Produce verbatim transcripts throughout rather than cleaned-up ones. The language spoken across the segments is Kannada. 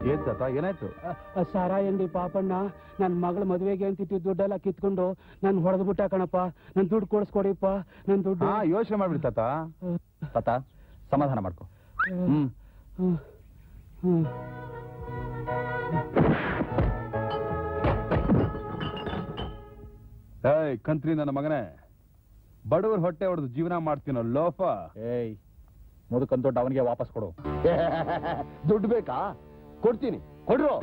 ಏನ್ ತಾತ ಏನಾಯ್ತು? ಸಾರಾಯಿ ಅಂಗಡಿ ಪಾಪಣ್ಣ ನನ್ನ ಮಗಳ ಮದುವೆಗೆ ಅಂತಿತ್ತು ದುಡ್ಡೆಲ್ಲ ಕಿತ್ಕೊಂಡು ನನ್ ಹೊಡೆದ್ ಬಿಟ್ಟ ಕಣಪ್ಪ. ನನ್ ದುಡ್ಡು ಕೊಡಿಸ್ಕೊಡಿಪ್ಪ. ನನ್ ದುಡ್ಡು ಯೋಚನೆ ಮಾಡ್ಬಿಡಿ ತಾತ. ತಾತ ಸಮಾಧಾನ ಮಾಡ್ಕೊ. ಹ್ಮ್ ಹ್ಮ್ ಏಯ್ ಕಂತ್ರಿ ನನ್ನ ಮಗನೇ, ಬಡವ್ರ ಹೊಟ್ಟೆ ಹೊಡೆದು ಜೀವನ ಮಾಡ್ತೀನೋ ಲೋಫ. ಏಯ್ ಮುದುಕನ್ ದುಡ್ಡು ಅವನಿಗೆ ವಾಪಸ್ ಕೊಡು. ದುಡ್ಡು ಬೇಕಾ? ಕೊಡ್ತೀನಿ, ಕೊಡ್ರು.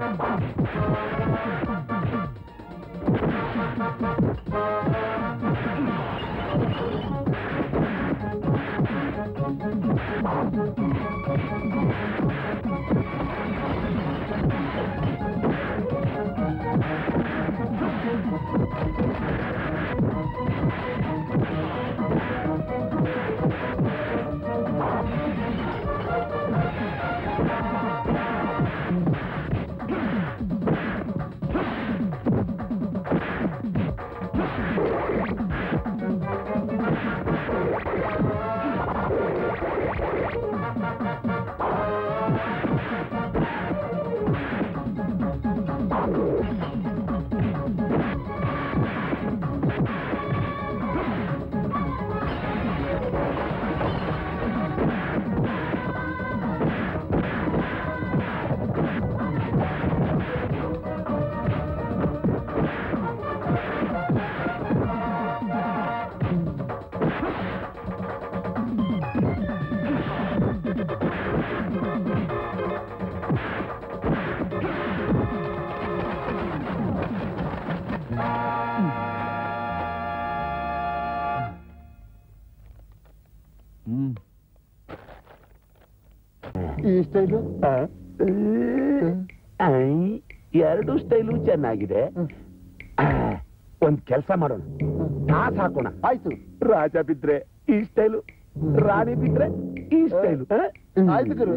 ಈ ಸ್ಟೈಲು ಎರಡು ಸ್ಟೈಲು ಚೆನ್ನಾಗಿದೆ. ಒಂದ್ ಕೆಲಸ ಮಾಡೋಣ, ನಾಸ್ ಹಾಕೋಣ. ಆಯ್ತು. ರಾಜ ಬಿದ್ರೆ ಈ ಸ್ಟೈಲು, ರಾಣಿ ಬಿದ್ರೆ ಈ ಸ್ಟೈಲು. ಆಯ್ತು ಗುರು.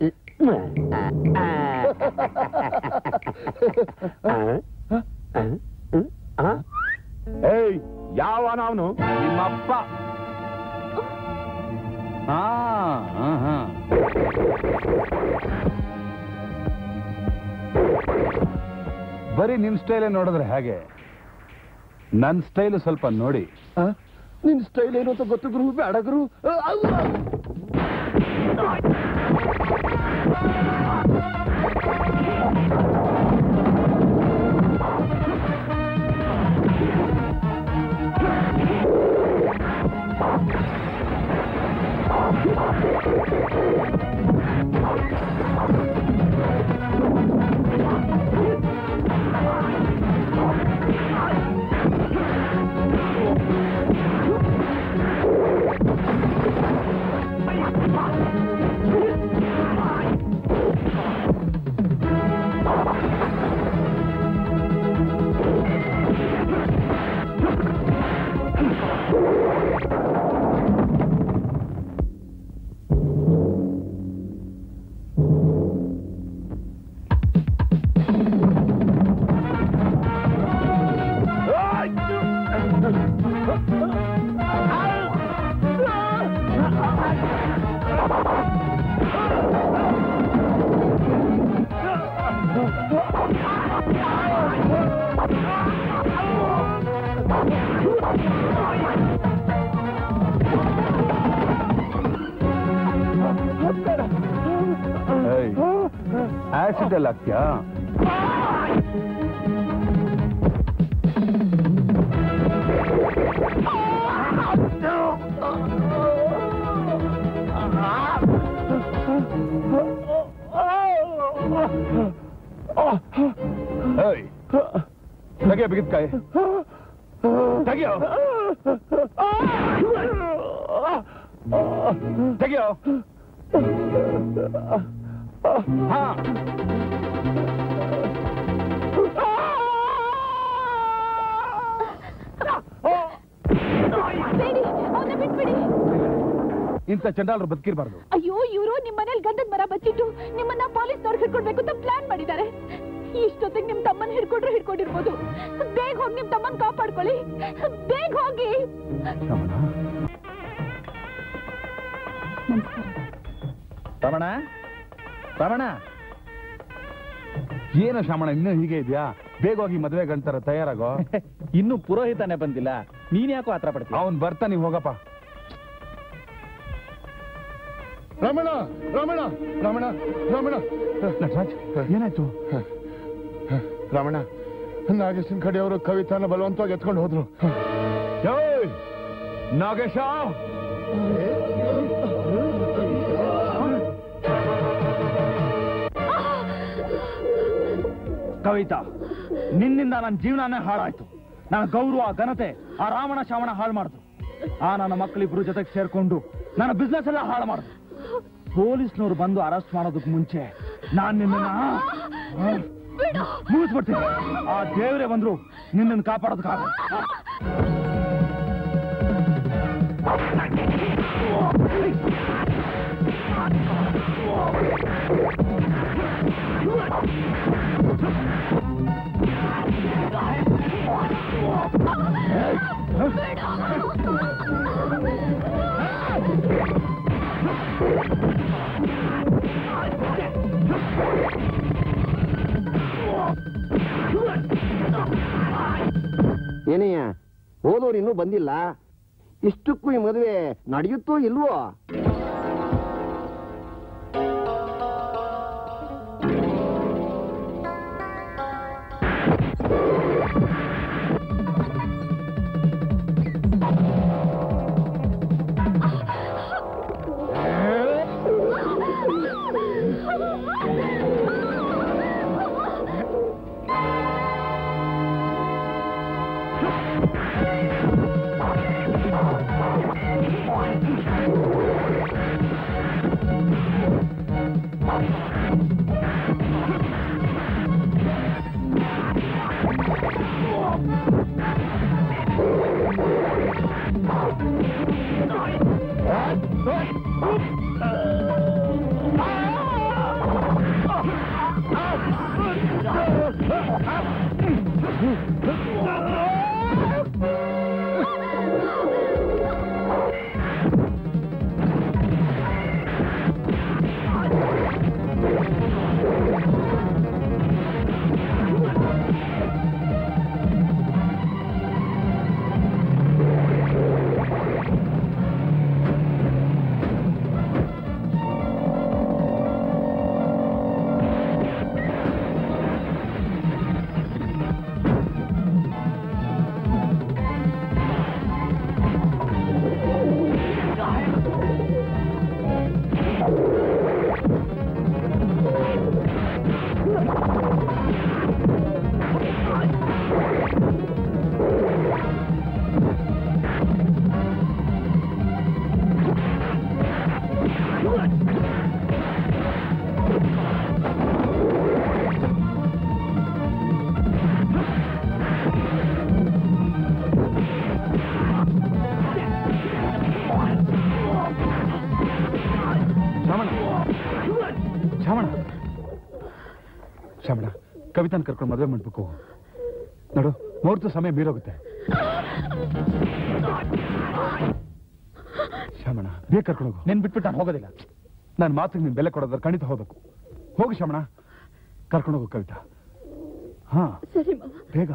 ಏಯ್ ಯಾವನ ಅವನು? ನಿಮ್ಮಪ್ಪ. ಹಾ ಹಾ ಬರೀ ನಿಮ್ ಸ್ಟೈಲೇ ನೋಡಿದ್ರೆ ಹೇಗೆ? ನನ್ ಸ್ಟೈಲು ಸ್ವಲ್ಪ ನೋಡಿ. ನಿನ್ ಸ್ಟೈಲ್ ಏನು ಅಂತ ಗೊತ್ತು ಗುರು. ಬೇಡ ಗುರು. ಆಸಿಡ್ ಎಲ್ಲ ಹಾಕ್ತ್ಯಾ? ತೆಗಿಯ ಬಿಗಿದ್ಕಾಯಿ ತೆಗಿಯೋ ತೆಗಿಯೋ. ಹಾ ಇಂಥ ಚಂಡಾಲರು ಬದುಕಿರಬಾರ್ದು. ಅಯ್ಯೋ ಇವರು ನಿಮ್ಮ ಮನೇಲಿ ಗಂಧದ ಮರ ಬಚ್ಚಿಟ್ಟು ನಿಮ್ಮನ್ನ ಪೊಲೀಸ್ನವ್ರು ಹಿಡ್ಕೊಡ್ಬೇಕು ಅಂತ ಪ್ಲಾನ್ ಮಾಡಿದ್ದಾರೆ. ಇಷ್ಟೊತ್ತಿಗೆ ನಿಮ್ ತಮ್ಮನ್ ಹಿಡ್ಕೊಂಡ್ರು ಹಿಡ್ಕೊಂಡಿರ್ಬೋದು. ಬೇಗ ಹೋಗಿ ನಿಮ್ ತಮ್ಮನ್ ಕಾಪಾಡ್ಕೊಳ್ಳಿ. ಬೇಗ ಹೋಗಿ. ರಮಣ ರಮಣ ಏನೋ ಶಾಮಣ್ಣ ಇನ್ನೂ ಹೀಗೆ ಇದೆಯಾ? ಬೇಗವಾಗಿ ಮದುವೆ ಗಂಟರ ತಯಾರಾಗೋ. ಇನ್ನು ಪುರೋಹಿತನೇ ಬಂದಿಲ್ಲ, ನೀನ್ ಯಾಕೋ ಆತರ ಪಡ್ತೀಯ? ಅವನ್ ಬರ್ತಾ ನೀವ್ ಹೋಗಪ್ಪ. ರಮಣ ರಮಣ ರಮಣ ರಮಣ ನಟರಾಜ್ ಏನಾಯ್ತು? ರಮಣ, ನಾಗೇಶನ್ ಕಡೆಯವರು ಕವಿತಾನ ಬಲವಂತವಾಗಿ ಎತ್ಕೊಂಡು ಹೋದ್ರು. ನಾಗೇಶ, ಕವಿತಾ, ನಿನ್ನಿಂದ ನನ್ನ ಜೀವನನೇ ಹಾಳಾಯ್ತು. ನನ್ನ ಗೌರವ, ಘನತೆ ಆ ರಾವಣ ಶಾವಣ ಹಾಳು ಮಾಡಿದ್ರು. ಆ ನನ್ನ ಮಕ್ಕಳಿಬ್ರು ಜೊತೆಗೆ ಸೇರ್ಕೊಂಡು ನನ್ನ ಬಿಸ್ನೆಸ್ ಎಲ್ಲ ಹಾಳು ಮಾಡಿದ್ರು. ಪೊಲೀಸ್ನವ್ರು ಬಂದು ಅರೆಸ್ಟ್ ಮಾಡೋದಕ್ಕೆ ಮುಂಚೆ ನಾನ್ ನಿನ್ನ ಮುಗಿಸ್ಬಿಡ್ತೀನಿ. ಆ ದೇವರೇ ಬಂದ್ರು ನಿನ್ನನ್ನು ಕಾಪಾಡೋದಕ್ಕಾಗ. ಏನಯ್ಯ, ಹೋದವ್ರು ಇನ್ನೂ ಬಂದಿಲ್ಲ. ಇಷ್ಟಕ್ಕೂ ಈ ಮದುವೆ ನಡೆಯುತ್ತೋ ಇಲ್ವೋ? ಶಾಮಣ್ಣ, ಕವಿತಾನ್ ಕರ್ಕೊಂಡು ಮದುವೆ ಮಾಡ್ಬೇಕು. ನೋಡು, ಮುಹೂರ್ತ ಸಮಯ ಮೀರೋಗುತ್ತೆ. ಶಾಮಣ್ಣ, ಬೇಗ ಕರ್ಕೊಂಡು ಹೋಗು. ನೀನ್ ಬಿಟ್ಬಿಟ್ಟು ನಾನು ಹೋಗೋದಿಲ್ಲ. ನನ್ನ ಮಾತಿಗೆ ನೀನ್ ಬೆಲೆ ಕೊಡೋದ್ರ ಖಂಡಿತ ಹೋಗ್ಬೇಕು. ಹೋಗು ಶಾಮಣ್ಣ, ಕರ್ಕೊಂಡು ಹೋಗು ಕವಿತಾ. ಹಾ ಸರಿ ಮಾವ. ಬೇಗ.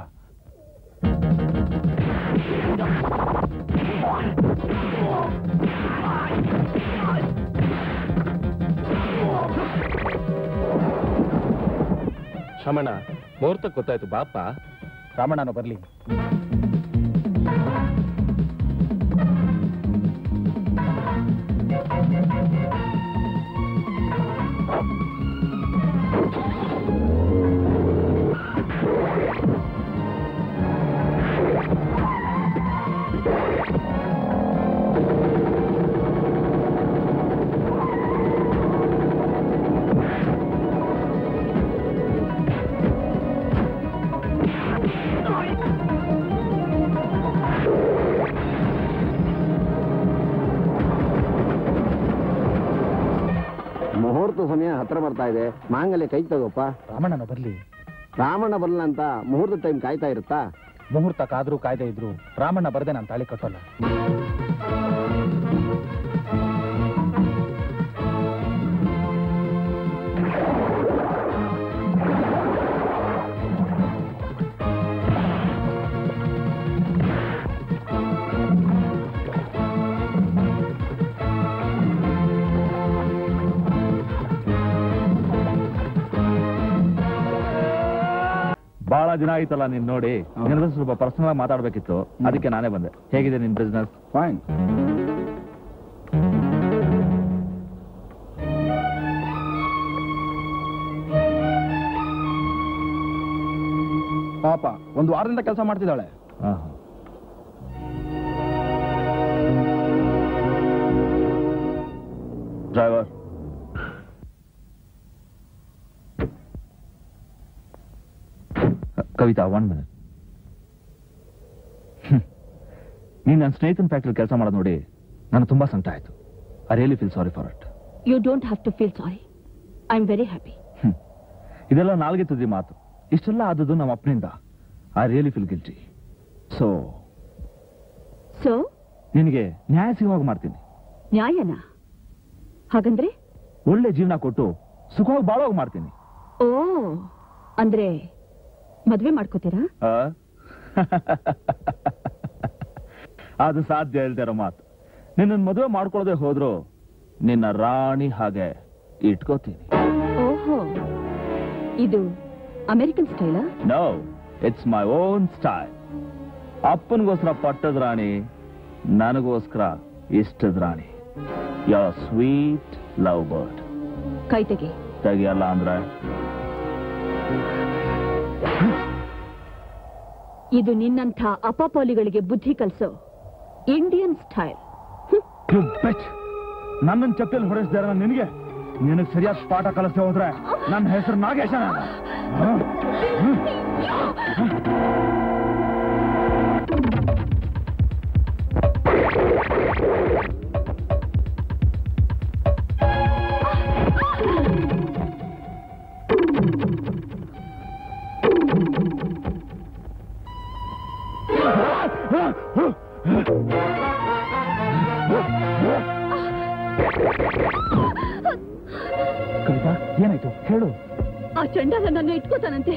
ಶಮಣ, ಮುಹೂರ್ತಕ್ಕೆ ಗೊತ್ತಾಯ್ತು, ಬಾಪ. ರಾಮಣ್ಣನು ಬರ್ಲಿ. ಮುಹೂರ್ತ ಸಮಯ ಹತ್ರ ಬರ್ತಾ ಇದೆ. ಮಾಂಗಲ್ಯ ಕೈ ತಗೋಪ್ಪ. ರಾಮಣ್ಣನು ಬರ್ಲಿ. ರಾಮಣ್ಣ ಬರಲ್ಲ ಅಂತ ಮುಹೂರ್ತ ಟೈಮ್ ಕಾಯ್ತಾ ಇರುತ್ತಾ? ಮುಹೂರ್ತ ಕಾದ್ರೂ ಕಾಯ್ದೆ ಇದ್ರು ರಾಮಣ್ಣ ಬರ್ದೆ ನಾನು ತಾಳಿ ಕಟ್ಟೋಲ್ಲ. ಬಹಳ ದಿನ ಆಯ್ತಲ್ಲ ನೀನ್ ನೋಡಿ, ನಿನ್ನ ಸ್ವಲ್ಪ ಪರ್ಸನಲ್ ಮಾತಾಡ್ಬೇಕಿತ್ತು, ಅದಕ್ಕೆ ನಾನೇ ಬಂದೆ. ಹೇಗಿದೆ ನಿನ್ ಬಿಸ್ನೆಸ್? ಫೈನ್. ಪಾಪ ಒಂದು ವಾರದಿಂದ ಕೆಲಸ ಮಾಡ್ತಿದ್ದಾಳೆ. Driver, Kavitha, one minute. ನೀನ್ ನನ್ನ ಸ್ನೇಹಿತನ ಫ್ಯಾಕ್ಟ್ರಿ ಕೆಲಸ ಮಾಡೋದು ನೋಡಿ ನನಗೆ ತುಂಬಾ ಸಂಕಟ ಆಯ್ತು. I really feel sorry for it. You don't have to feel sorry. I am very happy. ಇದೆಲ್ಲ ನಾಲ್ಗೆ ತುದಿ ಮಾತು. ಇಷ್ಟೆಲ್ಲ ಆದದ್ದು ನಮ್ಮ ಅಪ್ಪನಿಂದ. I really feel guilty. So so ನಿನಗೆ ನ್ಯಾಯ ಸಿಗುವಾಗ ಮಾಡ್ತೀನಿ. ನ್ಯಾಯನಾ? ಹಾಗಂದ್ರೆ ಒಳ್ಳೆ ಜೀವನ ಕೊಟ್ಟು ಸುಖವಾಗಿ ಬಾಳೋಗ ಮಾಡ್ತೀನಿ. ಓ, ಅಂದ್ರೆ ಮದ್ವೆ ಮಾಡ್ಕೋತೀರಾ? ಅದು ಸಾಧ್ಯ ಇಲ್ದಿರೋ ಮಾತು. ನಿನ್ನ ಮದುವೆ ಮಾಡ್ಕೊಳ್ಳದೆ ಹೋದ್ರು ನಿನ್ನ ರಾಣಿ ಹಾಗೆ ಇಟ್ಕೋತೀನಿ. ಓಹೋ, ಇದು ಅಮೆರಿಕನ್ ಸ್ಟೈಲಾ? No, it's my own style. ಅಪ್ಪನಿಗೋಸ್ಕರ ಪಟ್ಟದ ರಾಣಿ, ನನಗೋಸ್ಕರ ಇಷ್ಟದ ರಾಣಿ. Your sweet lovebird. ಕೈ ತೆಗಿ. ತೆಗಿಯಲ್ಲ ಅಂದ್ರೆ ಇದು ನಿನ್ನಂಥ ಅಪಪೋಲಿಗಳಿಗೆ ಬುದ್ಧಿ ಕಲಿಸೋ ಇಂಡಿಯನ್ ಸ್ಟೈಲ್. ನನ್ನನ್ನು ಚಪ್ಪಲಿ ಹೊಡೆಸಿದಾರ ನಿನಗೆ. ನಿನಗೆ ಸರಿಯಾದ ಪಾಠ ಕಲಿಸ್ದೆ ಹೋದ್ರೆ ನನ್ನ ಹೆಸರು ನಾಗೇಶ. ಕವಿತಾ, ಏನಾಯ್ತು ಹೇಳು. ಆ ಚಂಡಾಲ ನನ್ನ ಇಟ್ಕೋತಾನಂತೆ.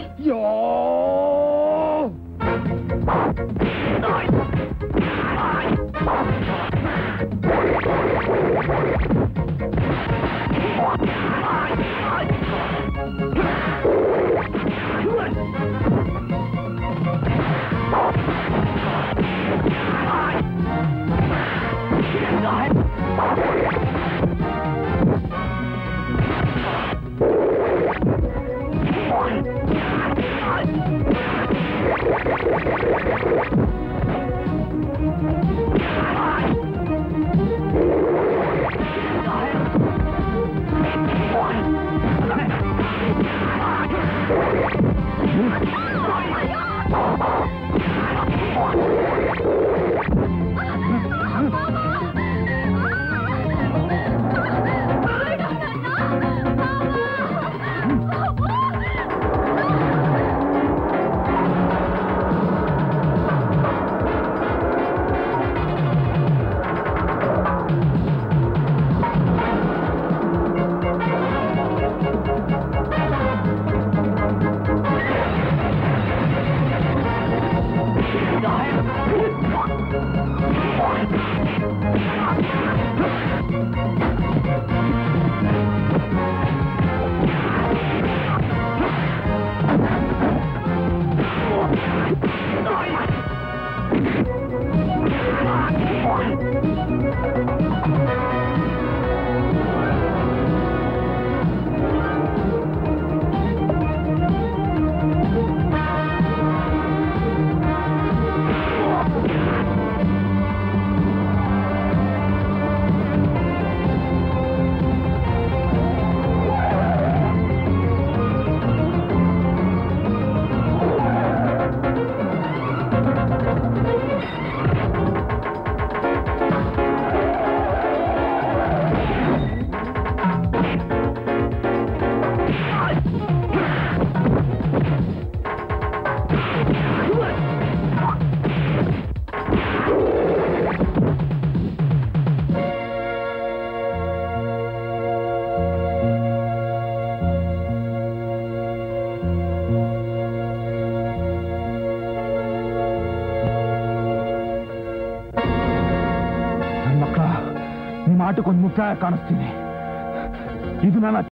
ಆಟಕ್ಕೊಂದು ಮುಕ್ತಾಯ ಕಾಣಿಸ್ತೀನಿ. ಇದು ನನ್ನ